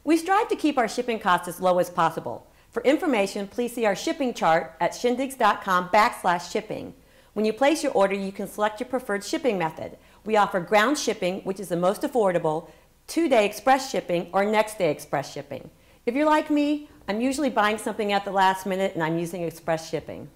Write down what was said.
We strive to keep our shipping costs as low as possible. For information, please see our shipping chart at shindigz.com/shipping. When you place your order, you can select your preferred shipping method. We offer ground shipping, which is the most affordable, 2-day express shipping, or next-day express shipping. If you're like me, I'm usually buying something at the last minute and I'm using express shipping.